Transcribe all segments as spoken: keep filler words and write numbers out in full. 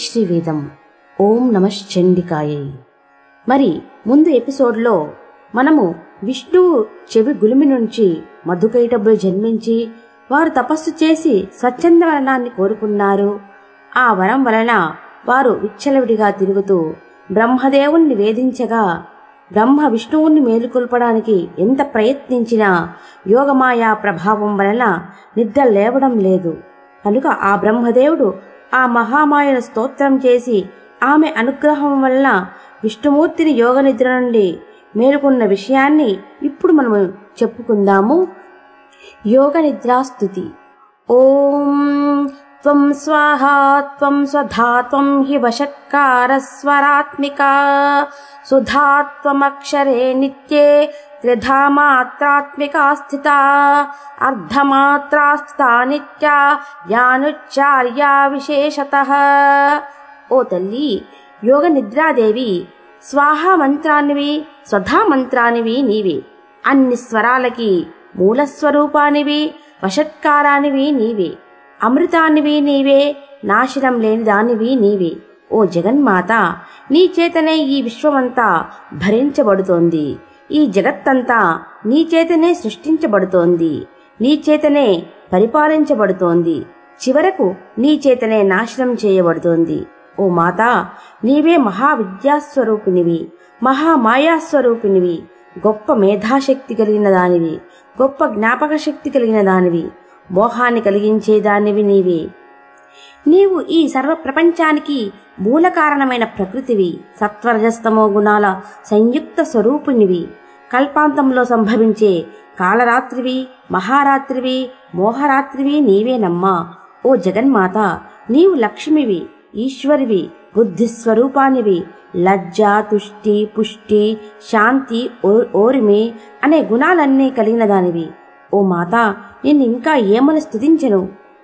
శ్రీవేదం. ఓం నమః చండికాయై. మరి ముందు ఎపిసోడ్లో మనము విష్ణువు చెవి గులిమి నుంచి మధుకైటబులు జన్మించి వారు తపస్సు చేసి స్వచ్ఛంద వరణాన్ని కోరుకున్నారు. ఆ వరం వలన వారు విచ్చలవిడిగా తిరుగుతూ బ్రహ్మదేవుణ్ణి వేధించగా బ్రహ్మ విష్ణువుణ్ణి మేలుకొల్పడానికి ఎంత ప్రయత్నించినా యోగమాయా ప్రభావం వలన నిద్ర లేవడం లేదు. కనుక ఆ బ్రహ్మదేవుడు ఆ మహామాయను స్తోత్రం చేసి ఆమె అనుగ్రహం వలన విష్ణుమూర్తిని యోగ నిద్ర నుండి మేలుకున్న విషయాన్ని ఇప్పుడు మనము చెప్పుకుందాము. యోగ నిద్రాస్తుతి. ఓం త్వం స్వాహా త్వం స్వధా త్వం హి వషట్కార స్వరాత్మికా సుధా త్వమక్షరే నిత్యే త్రిధా మాత్రాత్మికా స్థితా అర్ధమాత్రా స్థితా నిత్యా యానుచ్చార్యా విశేషతః. ఓ తల్లి, యోగ నిద్రాదేవి, స్వాహా మంత్రానివి స్వధా మంత్రానివి నీవే. అన్ని స్వరాలకి మూలస్వరూపానివి, వషట్కారానివి నీవే, అమృతానివి నీవే, నాశనం లేని దానివి నీవే. ఓ జగన్మాత, నీ చేతనే ఈ విశ్వమంతా భరించబడుతోంది. ఈ జగత్తంతా నీ చేతనే సృష్టించబడుతోంది, నీ చేతనే పరిపాలించబడుతోంది, చివరకు నీ చేతనే నాశనం చేయబడుతోంది. ఓ మాత, నీవే మహావిద్యాస్వరూపినివి, మహామాయాస్వరూపినివి, గొప్ప మేధాశక్తి కలిగిన దానివి, గొప్ప జ్ఞాపక శక్తి కలిగిన దానివి, మోహాన్ని కలిగించేదానివి నీవే. నీవు ఈ సర్వ ప్రపంచానికి మూల కారణమైన ప్రకృతివి, సత్వరజస్తమో గుణాల సంయుక్త స్వరూపినివి, కల్పాంతంలో సంభవించే కాలరాత్రివి, మహారాత్రివి, మోహరాత్రివి నీవేనమ్మా. ఓ జగన్మాత, నీవు లక్ష్మివి, ఈశ్వరివి, బుద్ధిస్వరూపానివి, లజ్జ, తుష్టి, పుష్టి, శాంతి, ఓరిమి అనే గుణాలన్నీ కలిగిన దానివి. ఓ మాత, నిన్ను ఇంకా ఏమని స్తుతించెను?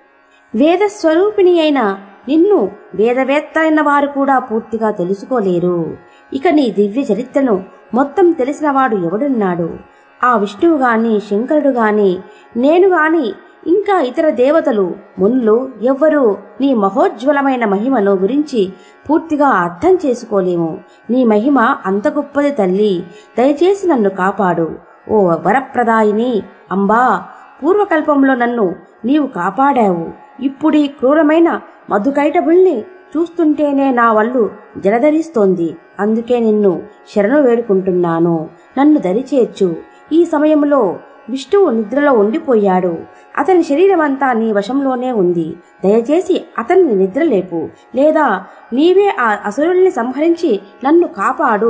వేదస్వరూపిణి అయిన నిన్ను వేదవేత్త అయిన వారు కూడా పూర్తిగా తెలుసుకోలేరు. ఇక నీ దివ్య చరిత్రను మొత్తం తెలిసినవాడు ఎవడున్నాడు? ఆ విష్ణువు గాని, శంకరుడు గాని, నేను గాని, ఇంకా ఇతర దేవతలు, మునులు ఎవ్వరూ నీ మహోజ్వలమైన మహిమను గురించి పూర్తిగా అర్థం చేసుకోలేము. నీ మహిమ అంత గొప్పది తల్లి, దయచేసి నన్ను కాపాడు. ఓ వరప్రదాయిని అంబా, పూర్వకల్పంలో నన్ను నీవు కాపాడావు. ఇప్పుడీ క్రూరమైన మధుకైటబుల్ని చూస్తుంటేనే నా వల్లు జలధరిస్తోంది. అందుకే నిన్ను శరణు వేడుకుంటున్నాను, నన్ను దరిచేర్చు. ఈ సమయంలో విష్ణువు నిద్రలో ఉండిపోయాడు. అతని శరీరమంతా నీ వశంలోనే ఉంది. దయచేసి అతన్ని నిద్రలేపు, లేదా నీవే ఆ అసురుల్ని సంహరించి నన్ను కాపాడు.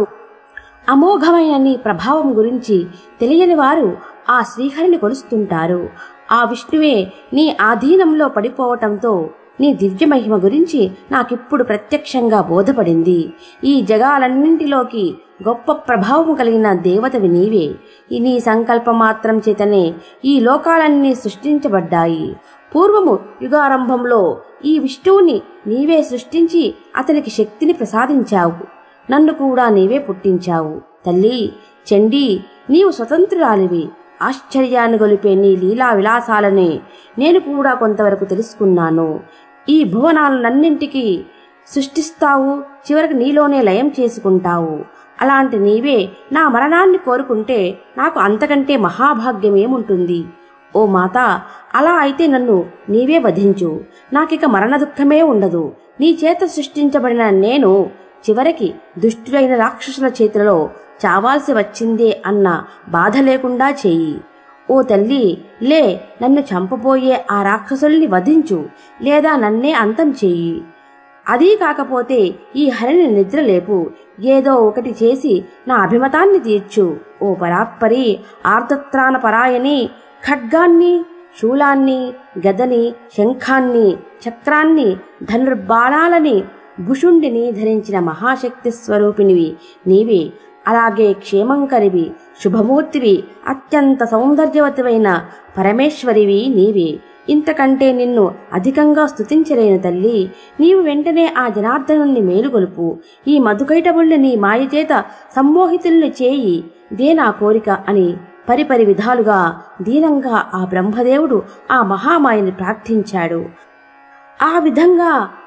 అమోఘమైన నీ ప్రభావం గురించి తెలియని వారు ఆ శ్రీహరిని కొలుస్తుంటారు. ఆ విష్ణువే నీ ఆధీనంలో పడిపోవటంతో నీ దివ్య మహిమ గురించి నాకిప్పుడు ప్రత్యక్షంగా బోధపడింది. ఈ జగాలన్నింటిలోకి గొప్ప ప్రభావం కలిగిన దేవతవి నీవే. ఈ నీ సంకల్ప మాత్రం చేతనే ఈ లోకాలన్నీ సృష్టించబడ్డాయి. పూర్వము యుగారంభంలో ఈ విష్ణువుని నీవే సృష్టించి అతనికి శక్తిని ప్రసాదించావు. నన్ను కూడా నీవే పుట్టించావు. తల్లి చండీ, నీవు స్వతంత్రురాలివి. ఆశ్చర్యాన్ని గొలిపే నీ లీలా విలాసాలని నేను కూడా కొంతవరకు తెలుసుకున్నాను. ఈ భువనాలన్నింటికీ సృష్టిస్తావు, చివరికి నీలోనే లయం చేసుకుంటావు. అలాంటి నీవే నా మరణాన్ని కోరుకుంటే నాకు అంతకంటే మహాభాగ్యమేముంటుంది? ఓ మాత, అలా అయితే నన్ను నీవే వధించు. నాకిక మరణ దుఃఖమే ఉండదు. నీ చేత సృష్టించబడిన నేను చివరికి దుష్టులైన రాక్షసుల చేతిలో చావాల్సి వచ్చిందే అన్న బాధ లేకుండా చేయి. ఓ తల్లి, లే, నన్ను చంపబోయే ఆ రాక్షసుల్ని వధించు, లేదా నన్నే అంతం చెయ్యి. అదీ కాకపోతే ఈ హరిని నిద్రలేపు. ఏదో ఒకటి చేసి నా అభిమతాన్ని తీర్చు. ఓ పరాత్పరి, ఆర్తత్రాణ పరాయణి, ఖడ్గాన్ని, శూలాన్ని, గదని, శంఖాన్ని, చక్రాన్ని, ధనుర్బాణాలని, భుషుండిని ధరించిన మహాశక్తి స్వరూపినివి నీవే. అలాగే క్షేమంకరివి, శుభమూర్తివి, అత్యంత సౌందర్యవతివైన పరమేశ్వరివి నీవే. ఇంతకంటే నిన్ను అధికంగా స్తుతించలేను తల్లి. నీవు వెంటనే ఆ జనార్దనుణ్ణి మేలుగొలుపు. ఈ మధుకైటబుల్ని నీ మాయచేత సమ్మోహితుల్ని చేయి. ఇదే నా కోరిక అని పరిపరి విధాలుగా దీనంగా ఆ బ్రహ్మదేవుడు ఆ మహామాయని ప్రార్థించాడు. ఆ విధంగా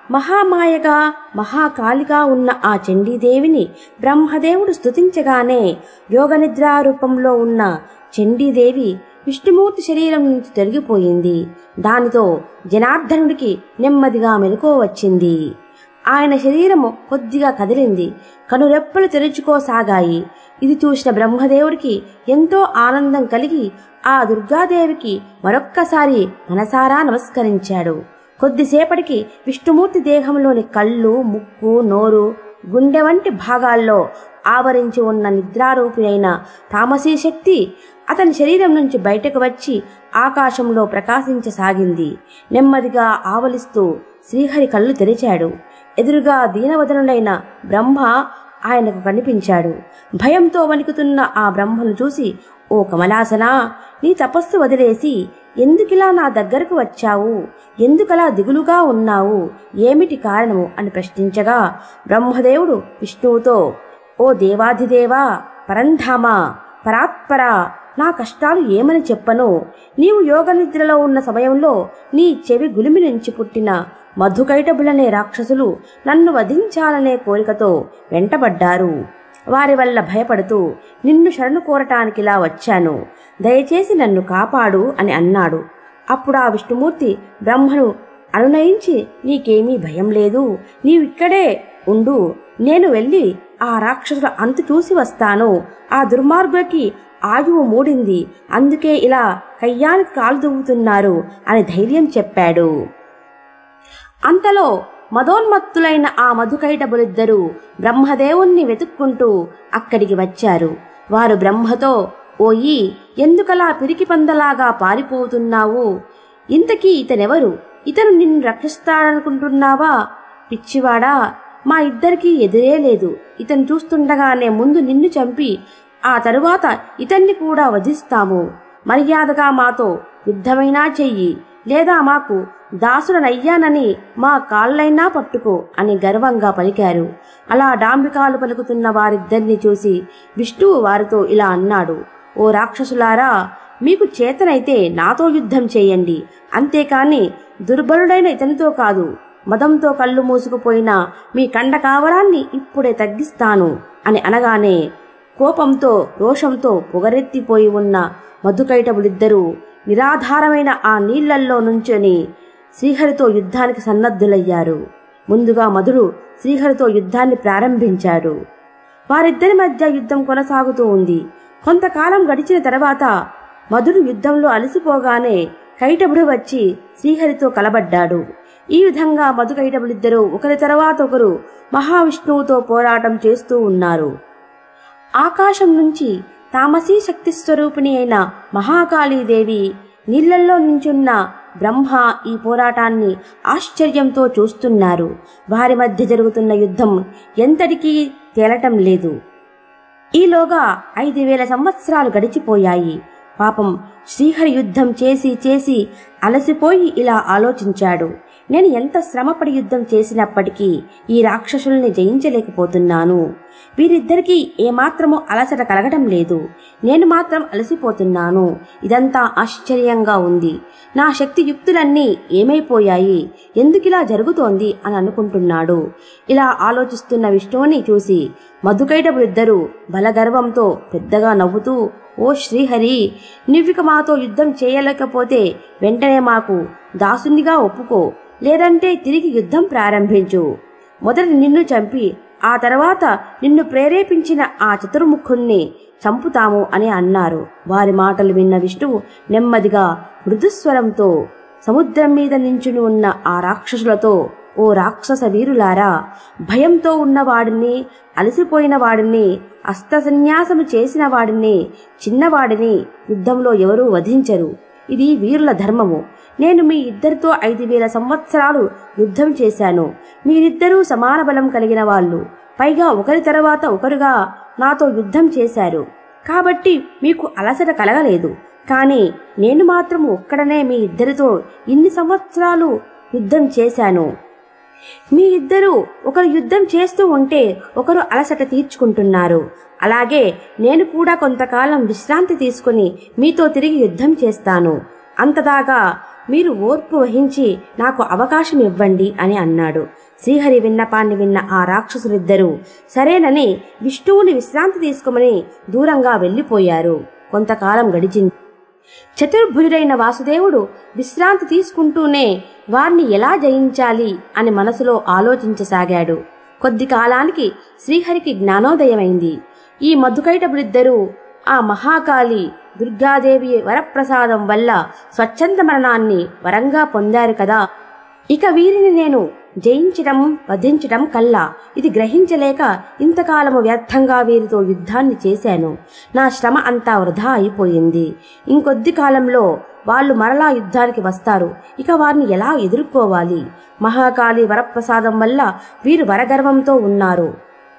మహామాయగా మహాకాళిగా ఉన్న ఆ చండీదేవిని బ్రహ్మదేవుడు స్తుతించగానే యోగనిద్రా రూపంలో ఉన్న చండీదేవి విష్ణుమూర్తి శరీరం నుంచి తొలగిపోయింది. దానితో జనార్దనుడికి నెమ్మదిగా మెలకువ వచ్చింది. ఆయన శరీరము కొద్దిగా కదిలింది. కనురెప్పలు తెరుచుకోసాగాయి. ఇది చూసిన బ్రహ్మదేవుడికి ఎంతో ఆనందం కలిగి ఆ దుర్గాదేవికి మరొక్కసారి మనసారా నమస్కరించాడు. కొద్దిసేపటికి విష్ణుమూర్తి దేహంలోని కళ్ళు, ముక్కు, నోరు, గుండె వంటి భాగాల్లో ఆవరించి ఉన్న నిద్రారూపి అయిన తామసీ శక్తి అతని శరీరం నుంచి బయటకు వచ్చి ఆకాశంలో ప్రకాశించసాగింది. నెమ్మదిగా ఆవలిస్తూ శ్రీహరి కళ్ళు తెరిచాడు. ఎదురుగా దీనవదనుడైన బ్రహ్మ ఆయనకు కనిపించాడు. భయంతో వణికుతున్న ఆ బ్రహ్మను చూసి, ఓ కమలాసనా, నీ తపస్సు వదిలేసి ఎందుకిలా నా దగ్గరకు వచ్చావు? ఎందుకలా దిగులుగా ఉన్నావు? ఏమిటి కారణము అని ప్రశ్నించగా బ్రహ్మదేవుడు విష్ణువుతో, ఓ దేవాధిదేవా, పరంధామ, పరాత్పర, నా కష్టాలు ఏమని చెప్పను? నీవు యోగనిద్రలో ఉన్న సమయంలో నీ చెవి గులిమి నుంచి పుట్టిన మధుకైటబులనే రాక్షసులు నన్ను వధించాలనే కోరికతో వెంటబడ్డారు. వారి వల్ల భయపడుతూ నిన్ను శరణు కోరటానికిలా వచ్చాను. దయచేసి నన్ను కాపాడు అని అన్నాడు. అప్పుడు ఆ విష్ణుమూర్తి బ్రహ్మను అనునయించి, నీకేమీ భయం లేదు, నీవిక్కడే ఉండు. నేను వెళ్ళి ఆ రాక్షసుల అంతు చూసి వస్తాను. ఆ దుర్మార్గులకి ఆయువు మూడింది, అందుకే ఇలా కయ్యానికి కాలు దువ్వుతున్నారు అని ధైర్యం చెప్పాడు. అంతలో మదోన్మత్తులైన ఆ మధుకైటబులిద్దరూ బ్రహ్మదేవుణ్ణి వెతుక్కుంటూ అక్కడికి వచ్చారు. వారు బ్రహ్మతో, ఓయి, ఎందుకలా పిరికి పందలాగా పారిపోతున్నావు? ఇంతకీ ఇతనెవరు? ఇతను నిన్ను రక్షిస్తాడనుకుంటున్నావా? పిచ్చివాడా, మా ఇద్దరికీ ఎదురే లేదు. ఇతను చూస్తుండగానే ముందు నిన్ను చంపి ఆ తరువాత ఇతన్ని కూడా వధిస్తాము. మర్యాదగా మాతో యుద్ధమైనా చెయ్యి, లేదా మాకు దాసుడనయ్యానని మా కాళ్ళైనా పట్టుకో అని గర్వంగా పలికారు. అలా డాంబికాలు పలుకుతున్న వారిద్దరిని చూసి విష్ణువు వారితో ఇలా అన్నాడు, ఓ రాక్షసులారా, మీకు చేతనైతే నాతో యుద్ధం చేయండి, అంతేకాని దుర్బలుడైన ఇతనితో కాదు. మదంతో కళ్ళు మూసుకుపోయిన మీ కండ కావరాన్ని ఇప్పుడే తగ్గిస్తాను అని అనగానే కోపంతో రోషంతో పొగరెత్తిపోయి ఉన్న మధుకైటబులిద్దరూ నిరాధారమైన ఆ నీళ్లల్లో నుంచొని శ్రీహరితో యుద్ధానికి సన్నద్ధులయ్యారు. ముందుగా మధుడు శ్రీహరితో యుద్ధాన్ని ప్రారంభించాడు. వారిద్దరి మధ్య యుద్ధం కొనసాగుతూ ఉంది. కొంతకాలం గడిచిన తర్వాత మధుడు యుద్ధంలో అలసిపోగానే కైటబుడు వచ్చి శ్రీహరితో కలబడ్డాడు. ఈ విధంగా మధుకైటబులిద్దరూ ఒకరి తర్వాత ఒకరు మహావిష్ణువుతో పోరాటం చేస్తూ ఉన్నారు. ఆకాశం నుంచి తామసీ శక్తి స్వరూపిణి అయిన మహాకాళీదేవి, నీళ్లల్లో నించున్న బ్రహ్మ ఈ పోరాటాన్ని ఆశ్చర్యంతో చూస్తున్నారు. వారి మధ్య జరుగుతున్న యుద్ధం ఎంతటికీ తేలటం లేదు. ఈలోగా ఐదు వేల సంవత్సరాలు గడిచిపోయాయి. పాపం శ్రీహరి యుద్ధం చేసి చేసి అలసిపోయి ఇలా ఆలోచించాడు, నేను ఎంత శ్రమపడి యుద్ధం చేసినప్పటికీ ఈ రాక్షసుల్ని జయించలేకపోతున్నాను. వీరిద్దరికీ ఏమాత్రము అలసట కలగటం లేదు. నేను మాత్రం అలసిపోతున్నాను. ఇదంతా ఆశ్చర్యంగా ఉంది. నా శక్తి యుక్తులన్నీ ఏమైపోయాయి? ఎందుకిలా జరుగుతోంది అని అనుకుంటున్నాడు. ఇలా ఆలోచిస్తున్న విష్ణువుని చూసి మధుకైటబులిద్దరూ బలగర్వంతో పెద్దగా నవ్వుతూ, ఓ శ్రీహరి, నువ్విక మాతో యుద్ధం చేయలేకపోతే వెంటనే మాకు దాసునిగా ఒప్పుకో, లేదంటే తిరిగి యుద్ధం ప్రారంభించు. మొదట నిన్ను చంపి ఆ తర్వాత నిన్ను ప్రేరేపించిన ఆ చతుర్ముఖుణ్ణి చంపుతాము అని అన్నారు. వారి మాటలు విన్న విష్ణువు నెమ్మదిగా మృదుస్వరంతో సముద్రం మీద నించుని ఉన్న ఆ రాక్షసులతో, ఓ రాక్షస వీరులారా, భయంతో ఉన్నవాడిని, అలసిపోయిన వాడిని, అస్త్రసన్యాసము చేసిన వాడిని, చిన్నవాడిని యుద్ధంలో ఎవరూ వధించరు. ఇది వీరుల ధర్మము. నేను మీ ఇద్దరితో ఐదు వేల సంవత్సరాలు యుద్ధం చేశాను. మీరిద్దరూ సమాన బలం కలిగిన వాళ్ళు, పైగా ఒకరి తర్వాత ఒకరుగా నాతో యుద్ధం చేశారు. కాబట్టి మీకు అలసట కలగలేదు. కానీ నేను మాత్రం ఒక్కడనే మీ ఇద్దరితో ఇన్ని సంవత్సరాలు యుద్ధం చేశాను. మీ ఇద్దరూ ఒకరు యుద్ధం చేస్తూ ఉంటే ఒకరు అలసట తీర్చుకుంటున్నారు. అలాగే నేను కూడా కొంతకాలం విశ్రాంతి తీసుకుని మీతో తిరిగి యుద్ధం చేస్తాను. అంతదాకా మీరు ఓర్పు వహించి నాకు అవకాశం ఇవ్వండి అని అన్నాడు. శ్రీహరి విన్నపాన్ని విన్న ఆ రాక్షసులిద్దరూ సరేనని విష్ణువుని విశ్రాంతి తీసుకోమని దూరంగా వెళ్ళిపోయారు. కొంతకాలం గడిచింది. చతుర్భుజుడైన వాసుదేవుడు విశ్రాంతి తీసుకుంటూనే వారిని ఎలా జయించాలి అని మనసులో ఆలోచించసాగాడు. కొద్ది కాలానికి శ్రీహరికి జ్ఞానోదయమైంది. ఈ మధుకైటభులిద్దరూ ఆ మహాకాళి దుర్గాదేవి వరప్రసాదం వల్ల స్వచ్ఛంద మరణాన్ని వరంగా పొందారు కదా, ఇక వీరిని నేను జయించడం వధించడం కల్లా ఇది గ్రహించలేక ఇంతకాలము వ్యర్థంగా వీరితో యుద్ధాన్ని చేశాను. నా శ్రమ అంతా వృధా అయిపోయింది. ఇంకొద్ది కాలంలో వాళ్ళు మరలా యుద్ధానికి వస్తారు. ఇక వారిని ఎలా ఎదుర్కోవాలి? మహాకాళి వరప్రసాదం వల్ల వీరు వరగర్వంతో ఉన్నారు.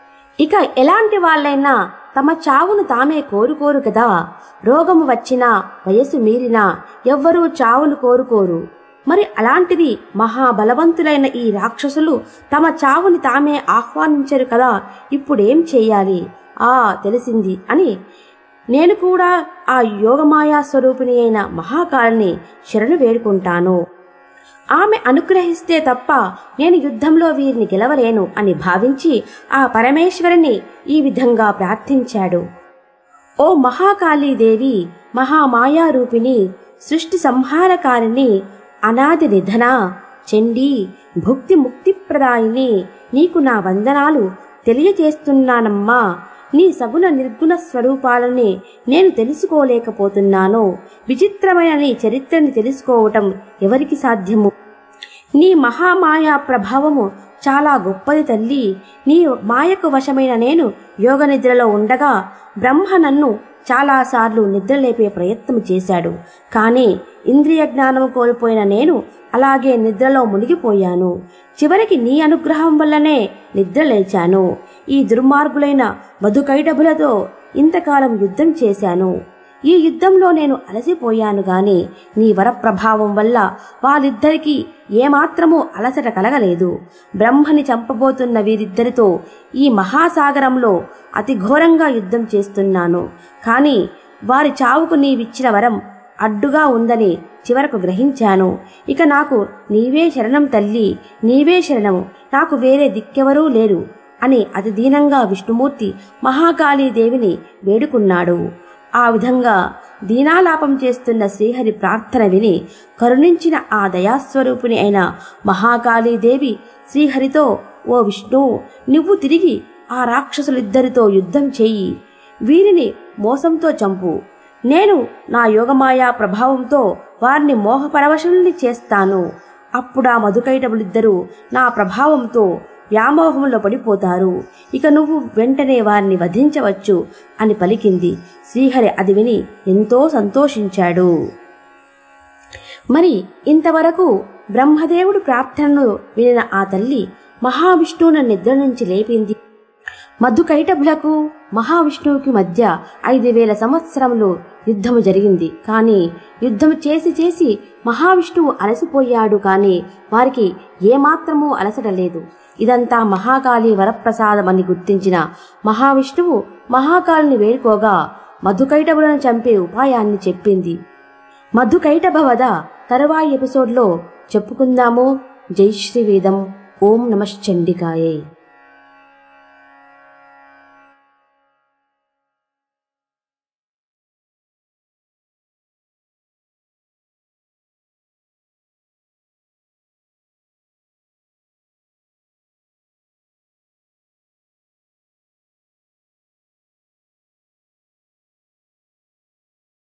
ఇక ఎలాంటి వాళ్ళైనా తమ చావును తామే కోరుకోరు కదా. రోగము వచ్చినా వయసు మీరినా ఎవ్వరూ చావును కోరుకోరు. మరి అలాంటిది మహాబలవంతులైన ఈ రాక్షసులు తమ చావుని తామే ఆహ్వానించరు కదా. ఇప్పుడేం చెయ్యాలి? ఆ తెలిసింది అని నేను కూడా ఆ యోగమాయా స్వరూపిణి అయిన మహాకాళిని శరణు వేడుకుంటాను. ఆమె అనుగ్రహిస్తే తప్ప నేను యుద్ధంలో వీరిని గెలవలేను అని భావించి ఆ పరమేశ్వరుని ఈ విధంగా ప్రార్థించాడు. ఓ మహాకాళీదేవి, మహామాయారూపిణి, సృష్టి సంహారకారిణి, అనాది నిధన, చండీ, భుక్తి ముక్తిప్రదాయిని, నీకు నా వందనాలు తెలియజేస్తున్నానమ్మా. నీ సగుణ నిర్గుణ స్వరూపాలని నేను తెలుసుకోలేకపోతున్నాను. విచిత్రమైన నీ చరిత్రని తెలుసుకోవటం ఎవరికి సాధ్యము? నీ మహామాయా ప్రభావము చాలా గొప్పది తల్లి. నీ మాయకు వశమైన నేను యోగ నిద్రలో ఉండగా బ్రహ్మ నన్ను చాలాసార్లు నిద్రలేపే ప్రయత్నం చేశాడు. కానీ ఇంద్రియ జ్ఞానం కోల్పోయిన నేను అలాగే నిద్రలో మునిగిపోయాను. చివరికి నీ అనుగ్రహం వల్లనే నిద్రలేచాను. ఈ దుర్మార్గులైన మధుకైటభులతో ఇంతకాలం యుద్ధం చేశాను. ఈ యుద్ధంలో నేను అలసిపోయాను గాని నీ వరప్రభావం వల్ల వాళ్ళిద్దరికీ ఏమాత్రమూ అలసట కలగలేదు. బ్రహ్మని చంపబోతున్న వీరిద్దరితో ఈ మహాసాగరంలో అతి ఘోరంగా యుద్ధం చేస్తున్నాను. కానీ వారి చావుకు నీవిచ్చిన వరం అడ్డుగా ఉందని చివరకు గ్రహించాను. ఇక నాకు నీవే శరణం తల్లి, నీవే శరణం, నాకు వేరే దిక్కెవరూ లేరు అని అతి దీనంగా విష్ణుమూర్తి మహాకాళీదేవిని వేడుకున్నాడు. ఆ విధంగా దీనాలాపం చేస్తున్న శ్రీహరి ప్రార్థన విని కరుణించిన ఆ దయాస్వరూపిణి అయిన మహాకాళీదేవి శ్రీహరితో, ఓ విష్ణు, నువ్వు తిరిగి ఆ రాక్షసులిద్దరితో యుద్ధం చెయ్యి, వీరిని మోసంతో చంపు. నేను నా యోగమాయా ప్రభావంతో వారిని మోహపరవశుల్ని చేస్తాను. అప్పుడా మధుకైటభులిద్దరూ నా ప్రభావంతో వ్యామోహంలో పడిపోతారు. ఇక నువ్వు వెంటనే వారిని వధించవచ్చు అని పలికింది. శ్రీహరి అది విని ఎంతో సంతోషించాడు. మరి ఇంతవరకు బ్రహ్మదేవుడు ప్రార్థనను వినిన ఆ తల్లి మహావిష్ణువును నిద్ర నుంచి లేపింది. మధుకైటభులకు మహావిష్ణువుకి మధ్య ఐదు వేల సంవత్సరములు యుద్ధము జరిగింది. కానీ యుద్ధము చేసి చేసి మహావిష్ణువు అలసిపోయాడు. కానీ వారికి ఏమాత్రమూ అలసట లేదు. ఇదంతా మహాకాళి వరప్రసాదమని గుర్తించిన మహావిష్ణువు మహాకాళిని వేడుకోగా మధుకైటభులను చంపే ఉపాయాన్ని చెప్పింది. మధుకైటభ వధ తరువాయి ఎపిసోడ్లో చెప్పుకుందాము. జై శ్రీవేదం. ఓం నమశ్చండికాయే.